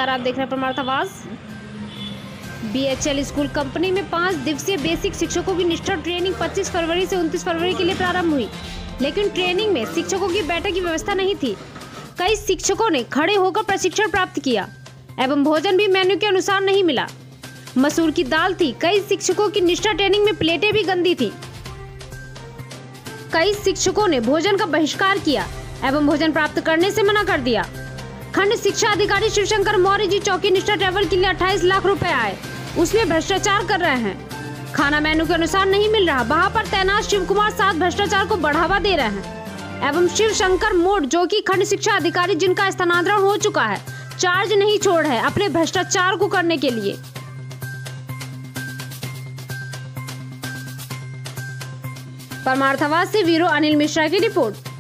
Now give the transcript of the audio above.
नमस्कार, आप देख रहे हैं परमार्थवाद। बीएचएल स्कूल कंपनी में 5 दिवसीय बेसिक शिक्षकों की निष्ठा ट्रेनिंग 25 फरवरी से 29 फरवरी के लिए प्रारंभ हुई, लेकिन ट्रेनिंग में शिक्षकों की बैठक की व्यवस्था नहीं थी। कई शिक्षकों ने खड़े होकर प्रशिक्षण प्राप्त किया एवं भोजन भी मेन्यू के अनुसार नहीं मिला। मसूर की दाल थी। कई शिक्षकों की निष्ठा ट्रेनिंग में प्लेटें भी गंदी थी। कई शिक्षकों ने भोजन का बहिष्कार किया एवं भोजन प्राप्त करने से मना कर दिया। खंड शिक्षा अधिकारी शिवशंकर मौर्य जी चौकी निष्ठा ट्रैवल के लिए 28 लाख रुपए आए, उसमें भ्रष्टाचार कर रहे हैं। खाना मेनू के अनुसार नहीं मिल रहा। वहां पर तैनात शिव कुमार साथ भ्रष्टाचार को बढ़ावा दे रहे हैं एवं शिवशंकर मोड़ जो कि खंड शिक्षा अधिकारी जिनका स्थानांतरण हो चुका है, चार्ज नहीं छोड़ है अपने भ्रष्टाचार को करने के लिए। परमार्थवाद से वीरो अनिल मिश्रा की रिपोर्ट।